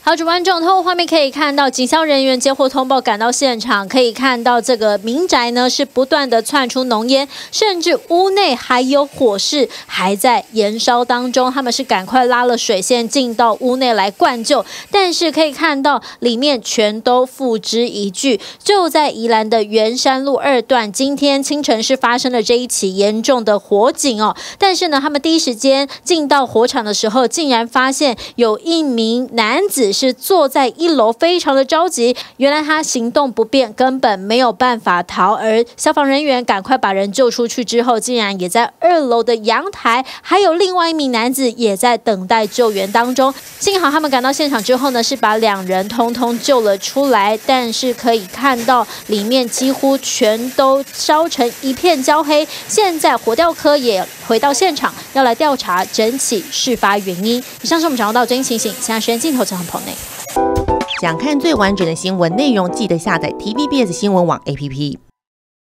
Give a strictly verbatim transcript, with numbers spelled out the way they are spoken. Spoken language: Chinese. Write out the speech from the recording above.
好，主观众透过画面可以看到，警消人员接获通报赶到现场，可以看到这个民宅呢是不断的窜出浓烟，甚至屋内还有火势还在燃烧当中。他们是赶快拉了水线进到屋内来灌救，但是可以看到里面全都付之一炬。就在宜兰的圆山路二段，今天清晨是发生了这一起严重的火警哦。但是呢，他们第一时间进到火场的时候，竟然发现有一名男子是坐在一楼，非常的着急。原来他行动不便，根本没有办法逃。而消防人员赶快把人救出去之后，竟然也在二楼的阳台，还有另外一名男子也在等待救援当中。幸好他们赶到现场之后呢，是把两人通通救了出来。但是可以看到里面几乎全都烧成一片焦黑。现在火调科也回到现场，要来调查整起事发原因。以上是我们掌握到最新情形，现在时间镜头从棚内。 想看最完整的新闻内容，记得下载 T V B S 新闻网 A P P。